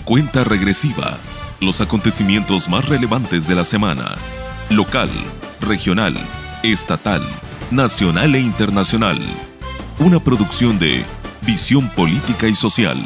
Cuenta regresiva. Los acontecimientos más relevantes de la semana. Local, regional, estatal, nacional e internacional. Una producción de Visión Política y Social.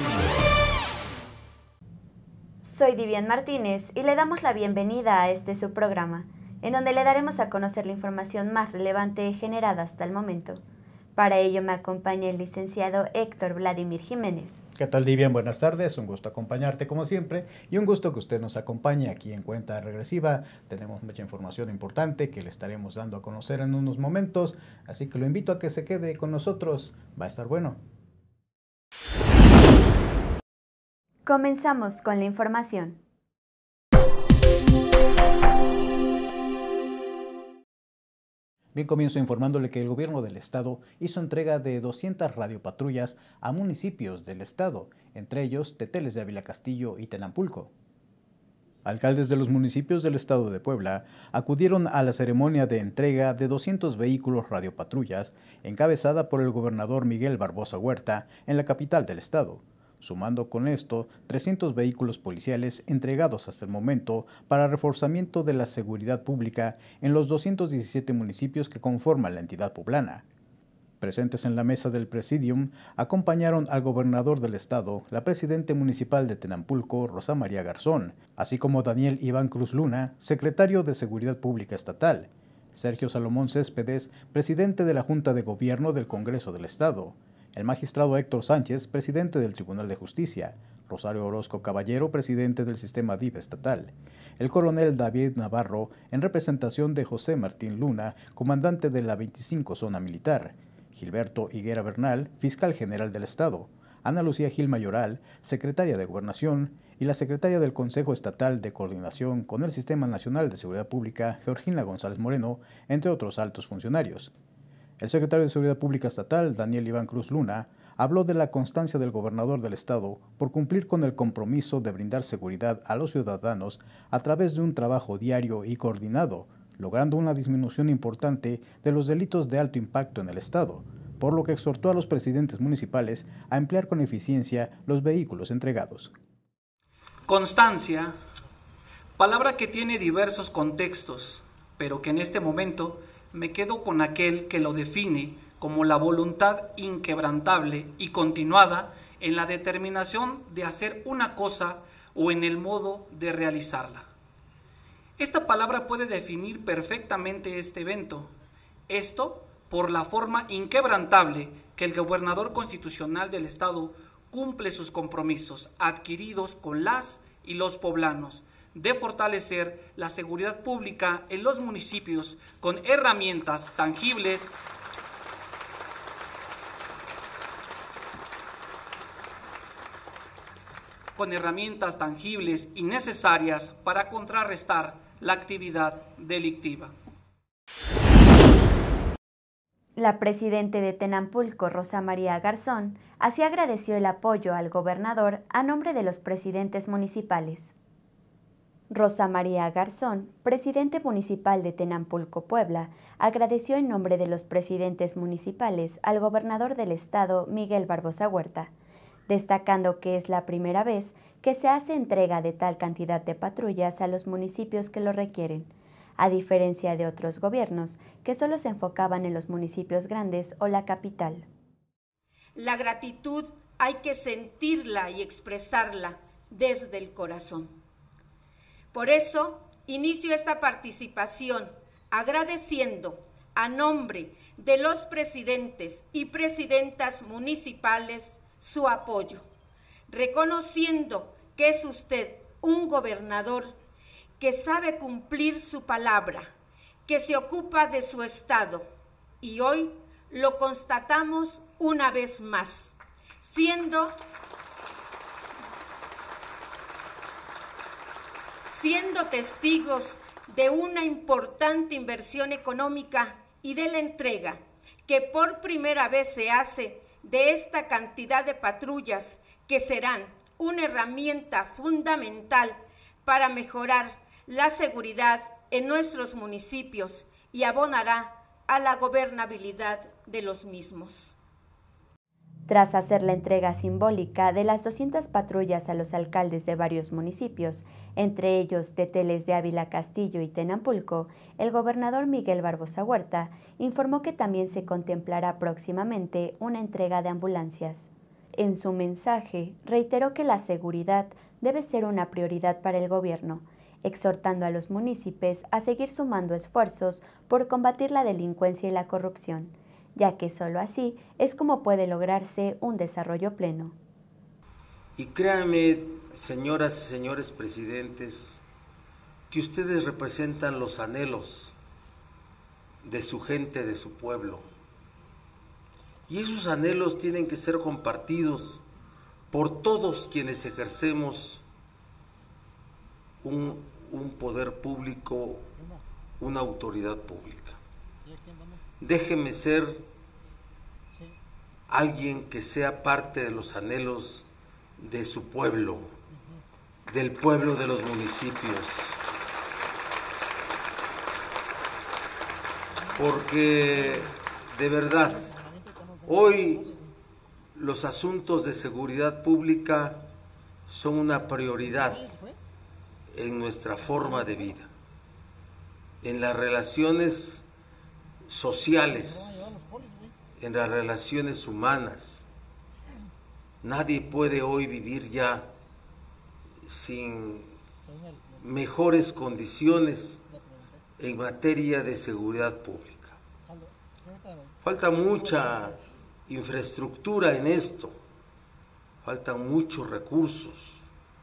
Soy Vivian Martínez y le damos la bienvenida a este subprograma, en donde le daremos a conocer la información más relevante generada hasta el momento. Para ello me acompaña el licenciado Héctor Vladimir Jiménez. ¿Qué tal, Vivian? Buenas tardes, un gusto acompañarte como siempre y un gusto que usted nos acompañe aquí en Cuenta Regresiva. Tenemos mucha información importante que le estaremos dando a conocer en unos momentos, así que lo invito a que se quede con nosotros, va a estar bueno. Comenzamos con la información. Bien, comienzo informándole que el gobierno del estado hizo entrega de 200 radiopatrullas a municipios del estado, entre ellos Teteles de Ávila Castillo y Tenampulco. Alcaldes de los municipios del estado de Puebla acudieron a la ceremonia de entrega de 200 vehículos radiopatrullas encabezada por el gobernador Miguel Barbosa Huerta en la capital del estado, sumando con esto 300 vehículos policiales entregados hasta el momento para reforzamiento de la seguridad pública en los 217 municipios que conforman la entidad poblana. Presentes en la mesa del Presidium acompañaron al gobernador del estado, la presidenta municipal de Tenampulco, Rosa María Garzón, así como Daniel Iván Cruz Luna, secretario de Seguridad Pública Estatal, Sergio Salomón Céspedes, presidente de la Junta de Gobierno del Congreso del Estado, el magistrado Héctor Sánchez, presidente del Tribunal de Justicia, Rosario Orozco Caballero, presidente del Sistema DIF estatal, el coronel David Navarro, en representación de José Martín Luna, comandante de la 25 Zona Militar, Gilberto Higuera Bernal, fiscal general del Estado, Ana Lucía Gil Mayoral, secretaria de Gobernación, y la secretaria del Consejo Estatal de Coordinación con el Sistema Nacional de Seguridad Pública, Georgina González Moreno, entre otros altos funcionarios. El secretario de Seguridad Pública Estatal, Daniel Iván Cruz Luna, habló de la constancia del gobernador del estado por cumplir con el compromiso de brindar seguridad a los ciudadanos a través de un trabajo diario y coordinado, logrando una disminución importante de los delitos de alto impacto en el estado, por lo que exhortó a los presidentes municipales a emplear con eficiencia los vehículos entregados. Constancia, palabra que tiene diversos contextos, pero que en este momento me quedo con aquel que lo define como la voluntad inquebrantable y continuada en la determinación de hacer una cosa o en el modo de realizarla. Esta palabra puede definir perfectamente este evento, esto por la forma inquebrantable que el gobernador constitucional del estado cumple sus compromisos adquiridos con las y los poblanos, de fortalecer la seguridad pública en los municipios con herramientas tangibles y necesarias para contrarrestar la actividad delictiva. La presidenta de Tenampulco, Rosa María Garzón, así agradeció el apoyo al gobernador a nombre de los presidentes municipales. Rosa María Garzón, presidente municipal de Tenampulco, Puebla, agradeció en nombre de los presidentes municipales al gobernador del estado, Miguel Barbosa Huerta, destacando que es la primera vez que se hace entrega de tal cantidad de patrullas a los municipios que lo requieren, a diferencia de otros gobiernos que solo se enfocaban en los municipios grandes o la capital. La gratitud hay que sentirla y expresarla desde el corazón. Por eso, inicio esta participación agradeciendo a nombre de los presidentes y presidentas municipales su apoyo, reconociendo que es usted un gobernador que sabe cumplir su palabra, que se ocupa de su estado, y hoy lo constatamos una vez más, siendo testigos de una importante inversión económica y de la entrega que por primera vez se hace de esta cantidad de patrullas que serán una herramienta fundamental para mejorar la seguridad en nuestros municipios y abonará a la gobernabilidad de los mismos. Tras hacer la entrega simbólica de las 200 patrullas a los alcaldes de varios municipios, entre ellos Teteles de Ávila Castillo y Tenampulco, el gobernador Miguel Barbosa Huerta informó que también se contemplará próximamente una entrega de ambulancias. En su mensaje, reiteró que la seguridad debe ser una prioridad para el gobierno, exhortando a los municipios a seguir sumando esfuerzos por combatir la delincuencia y la corrupción, ya que solo así es como puede lograrse un desarrollo pleno. Y créanme, señoras y señores presidentes, que ustedes representan los anhelos de su gente, de su pueblo. Y esos anhelos tienen que ser compartidos por todos quienes ejercemos un poder público, una autoridad pública. Déjeme ser alguien que sea parte de los anhelos de su pueblo, del pueblo de los municipios. Porque, de verdad, hoy los asuntos de seguridad pública son una prioridad en nuestra forma de vida, en las relaciones sociales, en las relaciones humanas. Nadie puede hoy vivir ya sin mejores condiciones en materia de seguridad pública. Falta mucha infraestructura en esto, faltan muchos recursos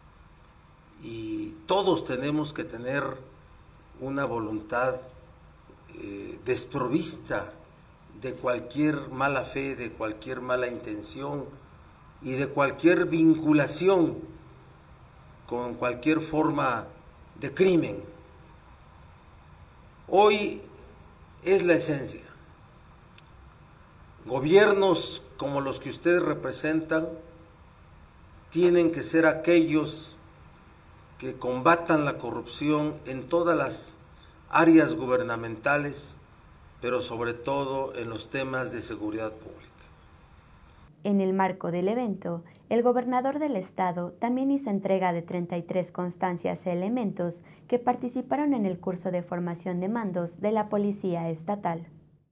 y todos tenemos que tener una voluntad desprovista de cualquier mala fe, de cualquier mala intención y de cualquier vinculación con cualquier forma de crimen. Hoy es la esencia. Gobiernos como los que ustedes representan tienen que ser aquellos que combatan la corrupción en todas las áreas gubernamentales, pero sobre todo en los temas de seguridad pública. En el marco del evento, el gobernador del estado también hizo entrega de 33 constancias a elementos que participaron en el curso de formación de mandos de la Policía Estatal.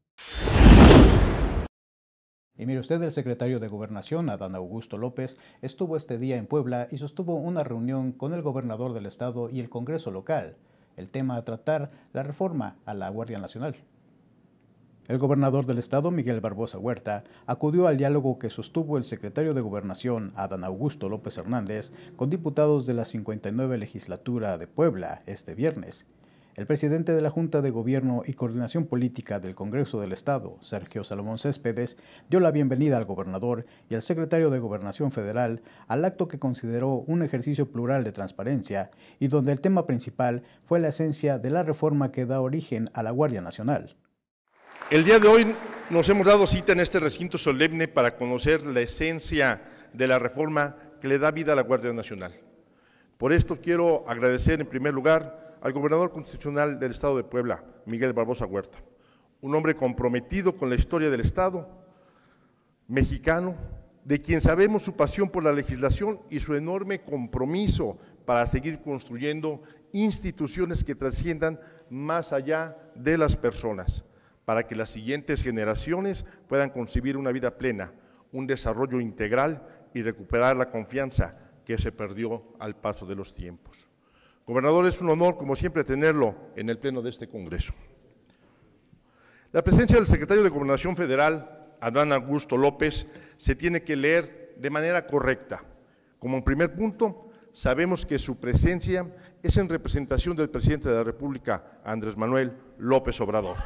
Y mire usted, el secretario de Gobernación, Adán Augusto López, estuvo este día en Puebla y sostuvo una reunión con el gobernador del estado y el Congreso local. El tema a tratar, la reforma a la Guardia Nacional. El gobernador del estado, Miguel Barbosa Huerta, acudió al diálogo que sostuvo el secretario de Gobernación, Adán Augusto López Hernández, con diputados de la 59 legislatura de Puebla este viernes. El presidente de la Junta de Gobierno y Coordinación Política del Congreso del Estado, Sergio Salomón Céspedes, dio la bienvenida al gobernador y al secretario de Gobernación Federal al acto que consideró un ejercicio plural de transparencia y donde el tema principal fue la esencia de la reforma que da origen a la Guardia Nacional. El día de hoy nos hemos dado cita en este recinto solemne para conocer la esencia de la reforma que le da vida a la Guardia Nacional. Por esto quiero agradecer en primer lugar al gobernador constitucional del Estado de Puebla, Miguel Barbosa Huerta, un hombre comprometido con la historia del Estado mexicano, de quien sabemos su pasión por la legislación y su enorme compromiso para seguir construyendo instituciones que trasciendan más allá de las personas, para que las siguientes generaciones puedan concebir una vida plena, un desarrollo integral y recuperar la confianza que se perdió al paso de los tiempos. Gobernador, es un honor, como siempre, tenerlo en el pleno de este Congreso. La presencia del secretario de Gobernación Federal, Adán Augusto López, se tiene que leer de manera correcta. Como primer punto, sabemos que su presencia es en representación del presidente de la República, Andrés Manuel López Obrador.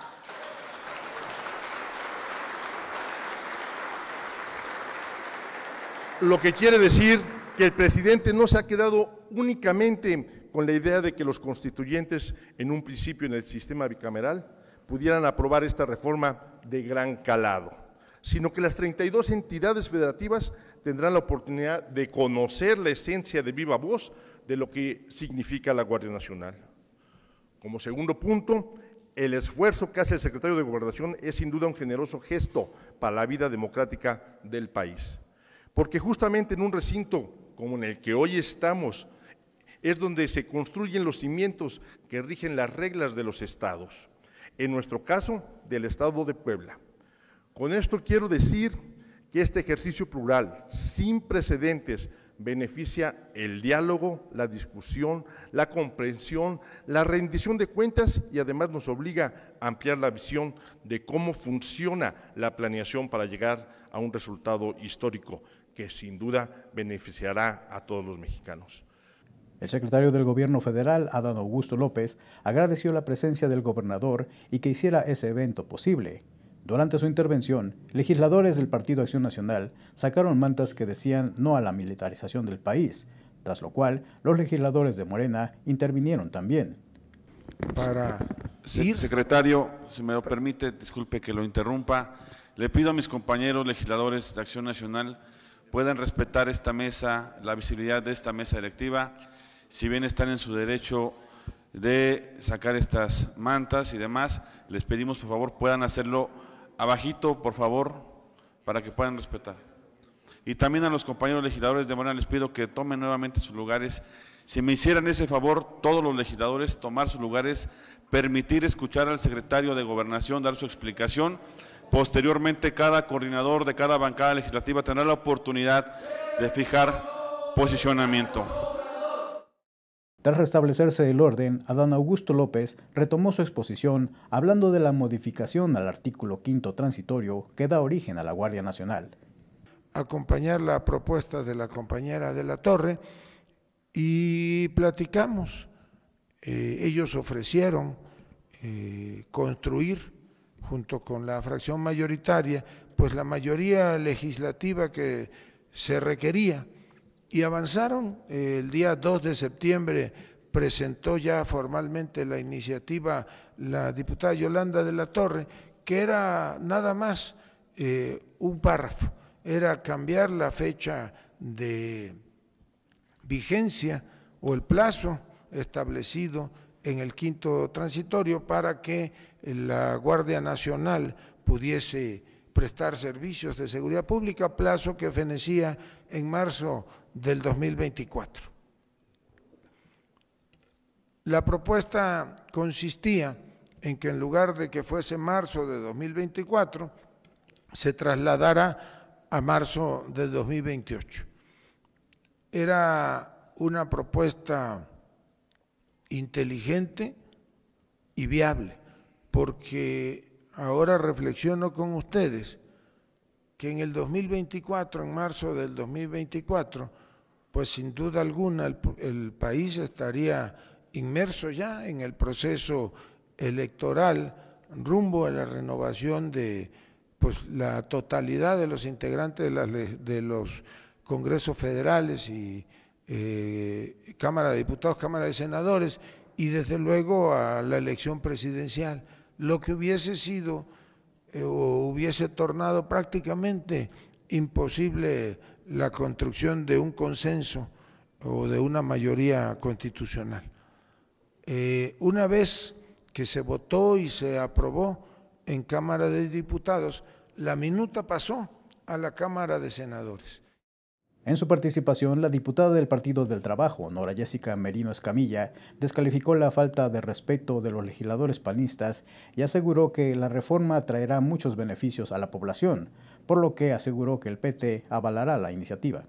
Lo que quiere decir que el presidente no se ha quedado únicamente con la idea de que los constituyentes, en un principio en el sistema bicameral, pudieran aprobar esta reforma de gran calado, sino que las 32 entidades federativas tendrán la oportunidad de conocer la esencia de viva voz de lo que significa la Guardia Nacional. Como segundo punto, El esfuerzo que hace el secretario de Gobernación es sin duda un generoso gesto para la vida democrática del país. Porque justamente en un recinto como en el que hoy estamos, es donde se construyen los cimientos que rigen las reglas de los estados. En nuestro caso, del estado de Puebla. Con esto quiero decir que este ejercicio plural, sin precedentes, beneficia el diálogo, la discusión, la comprensión, la rendición de cuentas y además nos obliga a ampliar la visión de cómo funciona la planeación para llegar a un resultado histórico que sin duda beneficiará a todos los mexicanos. El secretario del Gobierno federal, Adán Augusto López, agradeció la presencia del gobernador y que hiciera ese evento posible. Durante su intervención, legisladores del Partido Acción Nacional sacaron mantas que decían no a la militarización del país, tras lo cual los legisladores de Morena intervinieron también. Secretario, si me lo permite, disculpe que lo interrumpa, le pido a mis compañeros legisladores de Acción Nacional puedan respetar esta mesa, la visibilidad de esta mesa directiva, si bien están en su derecho de sacar estas mantas y demás, les pedimos por favor puedan hacerlo abajito, por favor, para que puedan respetar. Y también a los compañeros legisladores de Morena les pido que tomen nuevamente sus lugares. Si me hicieran ese favor, todos los legisladores, tomar sus lugares, permitir escuchar al secretario de Gobernación, dar su explicación. Posteriormente, cada coordinador de cada bancada legislativa tendrá la oportunidad de fijar posicionamiento. Tras restablecerse el orden, Adán Augusto López retomó su exposición hablando de la modificación al artículo 5º transitorio que da origen a la Guardia Nacional. Acompañar la propuesta de la compañera de la Torre y platicamos. Ellos ofrecieron construir junto con la fracción mayoritaria, pues la mayoría legislativa que se requería. Y avanzaron. El día 2 de septiembre presentó ya formalmente la iniciativa la diputada Yolanda de la Torre, que era nada más un párrafo, era cambiar la fecha de vigencia o el plazo establecido en el 5º transitorio para que la Guardia Nacional pudiese prestar servicios de seguridad pública, plazo que fenecía en marzo del 2024. La propuesta consistía en que en lugar de que fuese marzo de 2024, se trasladara a marzo de 2028. Era una propuesta inteligente y viable, porque ahora reflexiono con ustedes que en el 2024, en marzo del 2024, pues sin duda alguna el país estaría inmerso ya en el proceso electoral rumbo a la renovación de pues, la totalidad de los integrantes de los congresos federales y Cámara de Diputados, Cámara de Senadores y desde luego a la elección presidencial, lo que hubiese sido o hubiese tornado prácticamente imposible la construcción de un consenso o de una mayoría constitucional. Una vez que se votó y se aprobó en Cámara de Diputados, la minuta pasó a la Cámara de Senadores. En su participación, la diputada del Partido del Trabajo, Nora Jessica Merino Escamilla, descalificó la falta de respeto de los legisladores panistas y aseguró que la reforma traerá muchos beneficios a la población, por lo que aseguró que el PT avalará la iniciativa.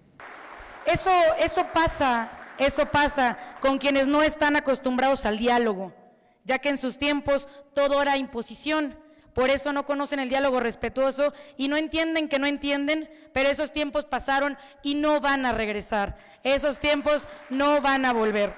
Eso pasa con quienes no están acostumbrados al diálogo, ya que en sus tiempos todo era imposición. Por eso no conocen el diálogo respetuoso y no entienden que no entienden, pero esos tiempos pasaron y no van a regresar. Esos tiempos no van a volver.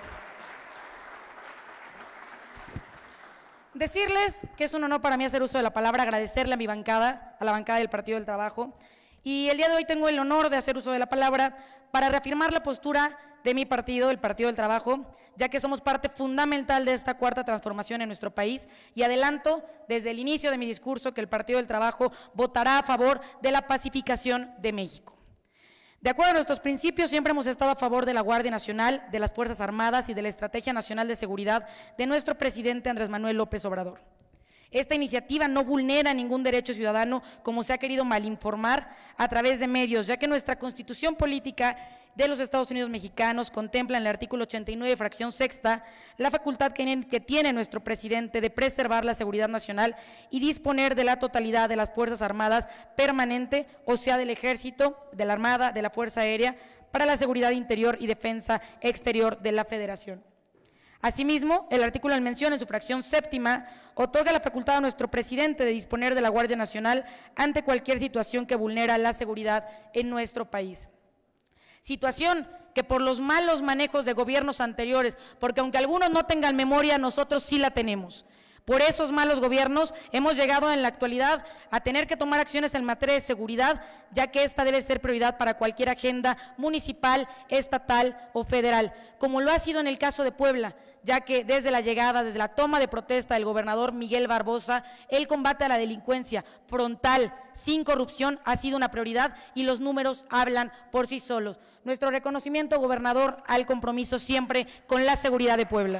Decirles que es un honor para mí hacer uso de la palabra, agradecerle a mi bancada, a la bancada del Partido del Trabajo, y el día de hoy tengo el honor de hacer uso de la palabra para reafirmar la postura de mi partido, el Partido del Trabajo, ya que somos parte fundamental de esta cuarta transformación en nuestro país, y adelanto desde el inicio de mi discurso que el Partido del Trabajo votará a favor de la pacificación de México. De acuerdo a nuestros principios, siempre hemos estado a favor de la Guardia Nacional, de las Fuerzas Armadas y de la Estrategia Nacional de Seguridad de nuestro presidente Andrés Manuel López Obrador. Esta iniciativa no vulnera ningún derecho ciudadano, como se ha querido malinformar a través de medios, ya que nuestra Constitución Política de los Estados Unidos Mexicanos contempla en el artículo 89, fracción sexta, la facultad que tiene nuestro presidente de preservar la seguridad nacional y disponer de la totalidad de las Fuerzas Armadas permanente, o sea, del Ejército, de la Armada, de la Fuerza Aérea, para la seguridad interior y defensa exterior de la Federación. Asimismo, el artículo en mención, en su fracción séptima, otorga la facultad a nuestro presidente de disponer de la Guardia Nacional ante cualquier situación que vulnera la seguridad en nuestro país. Situación que por los malos manejos de gobiernos anteriores, porque aunque algunos no tengan memoria, nosotros sí la tenemos. Por esos malos gobiernos hemos llegado en la actualidad a tener que tomar acciones en materia de seguridad, ya que esta debe ser prioridad para cualquier agenda municipal, estatal o federal, como lo ha sido en el caso de Puebla, ya que desde la llegada, desde la toma de protesta del gobernador Miguel Barbosa, el combate a la delincuencia frontal, sin corrupción, ha sido una prioridad y los números hablan por sí solos. Nuestro reconocimiento, gobernador, al compromiso siempre con la seguridad de Puebla.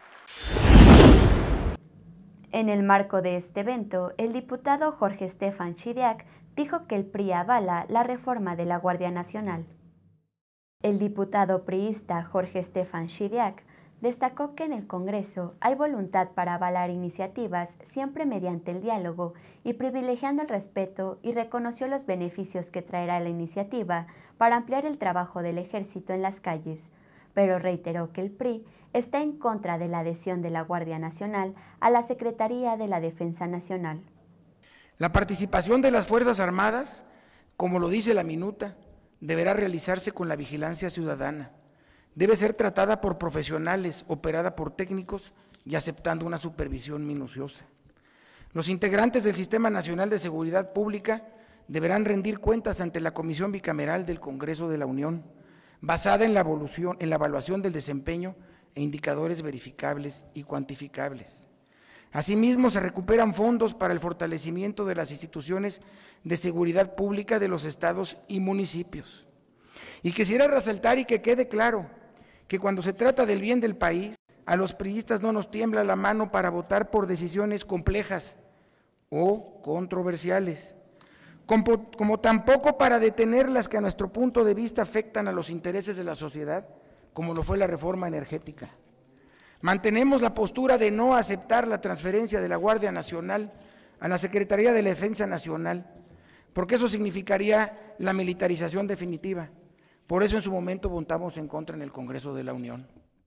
En el marco de este evento, el diputado Jorge Estefan Chidiac dijo que el PRI avala la reforma de la Guardia Nacional. El diputado priista Jorge Estefan Chidiac destacó que en el Congreso hay voluntad para avalar iniciativas siempre mediante el diálogo y privilegiando el respeto, y reconoció los beneficios que traerá la iniciativa para ampliar el trabajo del Ejército en las calles, pero reiteró que el PRI está en contra de la adhesión de la Guardia Nacional a la Secretaría de la Defensa Nacional. La participación de las Fuerzas Armadas, como lo dice la minuta, deberá realizarse con la vigilancia ciudadana. Debe ser tratada por profesionales, operada por técnicos y aceptando una supervisión minuciosa. Los integrantes del Sistema Nacional de Seguridad Pública deberán rendir cuentas ante la Comisión Bicameral del Congreso de la Unión, basada en la evaluación del desempeño e indicadores verificables y cuantificables. Asimismo, se recuperan fondos para el fortalecimiento de las instituciones de seguridad pública de los estados y municipios. Y quisiera resaltar y que quede claro que cuando se trata del bien del país, a los priistas no nos tiembla la mano para votar por decisiones complejas o controversiales, como tampoco para detener las que a nuestro punto de vista afectan a los intereses de la sociedad, como lo fue la reforma energética. Mantenemos la postura de no aceptar la transferencia de la Guardia Nacional a la Secretaría de la Defensa Nacional, porque eso significaría la militarización definitiva. Por eso en su momento votamos en contra en el Congreso de la Unión.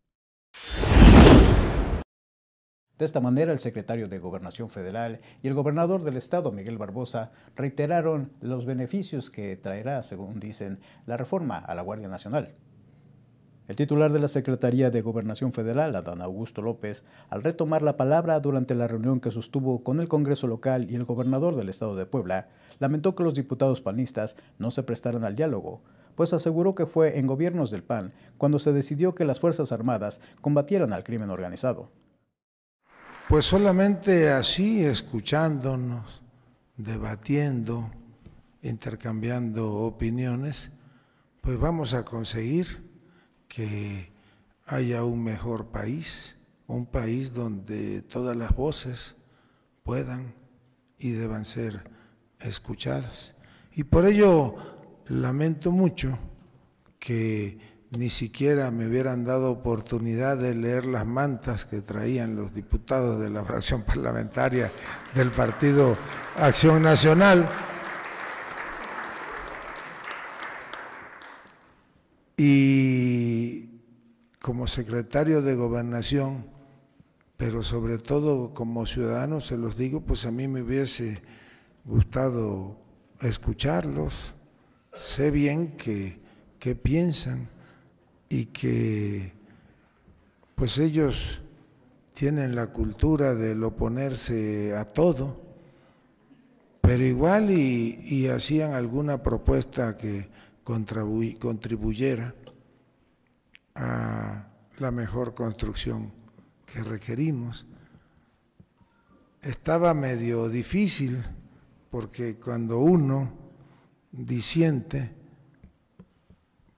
De esta manera, el secretario de Gobernación Federal y el gobernador del estado, Miguel Barbosa, reiteraron los beneficios que traerá, según dicen, la reforma a la Guardia Nacional. El titular de la Secretaría de Gobernación Federal, Adán Augusto López, al retomar la palabra durante la reunión que sostuvo con el Congreso local y el gobernador del estado de Puebla, lamentó que los diputados panistas no se prestaran al diálogo, pues aseguró que fue en gobiernos del PAN cuando se decidió que las Fuerzas Armadas combatieran al crimen organizado. Pues solamente así, escuchándonos, debatiendo, intercambiando opiniones, pues vamos a conseguir que haya un mejor país, un país donde todas las voces puedan y deban ser escuchadas. Y por ello lamento mucho que ni siquiera me hubieran dado oportunidad de leer las mantas que traían los diputados de la fracción parlamentaria del Partido Acción Nacional. Y como secretario de Gobernación, pero sobre todo como ciudadano, se los digo, pues a mí me hubiese gustado escucharlos. Sé bien qué piensan y que pues ellos tienen la cultura del oponerse a todo, pero igual y hacían alguna propuesta que contribuyera a la mejor construcción que requerimos. Estaba medio difícil porque cuando uno disiente,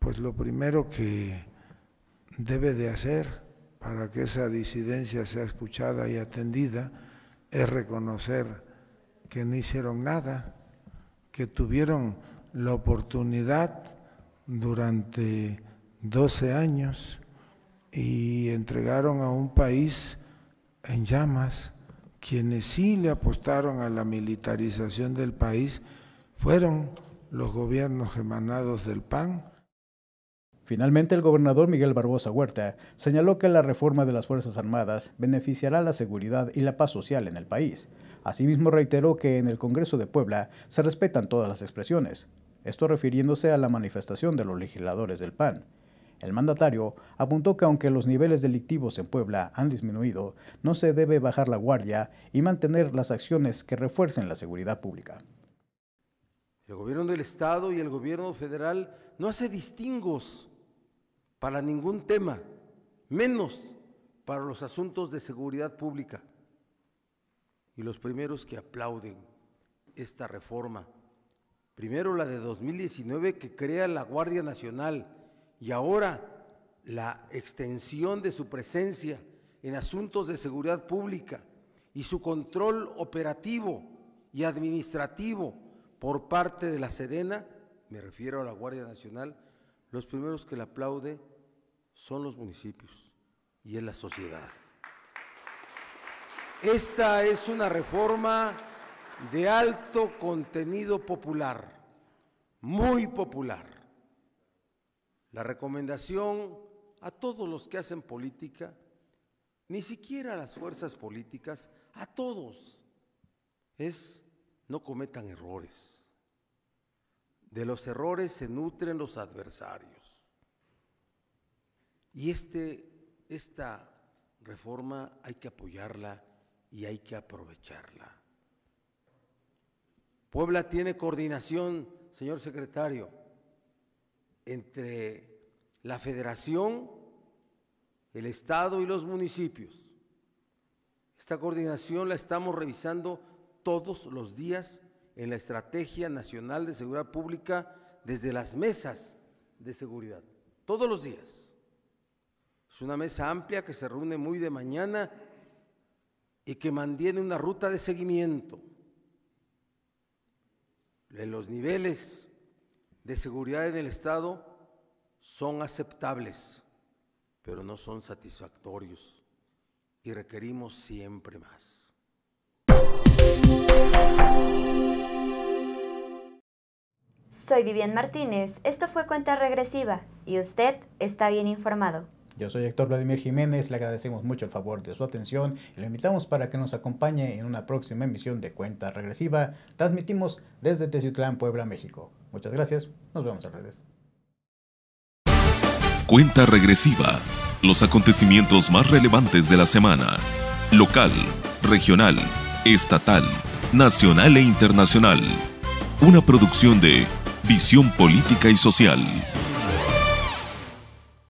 pues lo primero que debe de hacer para que esa disidencia sea escuchada y atendida es reconocer que no hicieron nada, que tuvieron la oportunidad durante 12 años y entregaron a un país en llamas. Quienes sí le apostaron a la militarización del país fueron los gobiernos emanados del PAN. Finalmente, el gobernador Miguel Barbosa Huerta señaló que la reforma de las Fuerzas Armadas beneficiará la seguridad y la paz social en el país. Asimismo, reiteró que en el Congreso de Puebla se respetan todas las expresiones, esto refiriéndose a la manifestación de los legisladores del PAN. El mandatario apuntó que aunque los niveles delictivos en Puebla han disminuido, no se debe bajar la guardia y mantener las acciones que refuercen la seguridad pública. El gobierno del Estado y el gobierno federal no hace distingos para ningún tema, menos para los asuntos de seguridad pública. Y los primeros que aplauden esta reforma, primero la de 2019 que crea la Guardia Nacional y ahora la extensión de su presencia en asuntos de seguridad pública y su control operativo y administrativo por parte de la Sedena, me refiero a la Guardia Nacional, los primeros que la aplaude son los municipios y es la sociedad. Esta es una reforma de alto contenido popular, muy popular. La recomendación a todos los que hacen política, ni siquiera a las fuerzas políticas, a todos, es no cometan errores. De los errores se nutren los adversarios. Y esta reforma hay que apoyarla y hay que aprovecharla. Puebla tiene coordinación, señor secretario, entre la Federación, el Estado y los municipios. Esta coordinación la estamos revisando todos los días en la Estrategia Nacional de Seguridad Pública desde las mesas de seguridad, todos los días. Es una mesa amplia que se reúne muy de mañana y que mantiene una ruta de seguimiento. Los niveles de seguridad en el Estado son aceptables, pero no son satisfactorios y requerimos siempre más. Soy Vivian Martínez, esto fue Cuenta Regresiva y usted está bien informado. Yo soy Héctor Vladimir Jiménez, le agradecemos mucho el favor de su atención y lo invitamos para que nos acompañe en una próxima emisión de Cuenta Regresiva. Transmitimos desde Teciutlán, Puebla, México. Muchas gracias, nos vemos en redes. Cuenta Regresiva, los acontecimientos más relevantes de la semana, local, regional, estatal, nacional e internacional. Una producción de Visión Política y Social.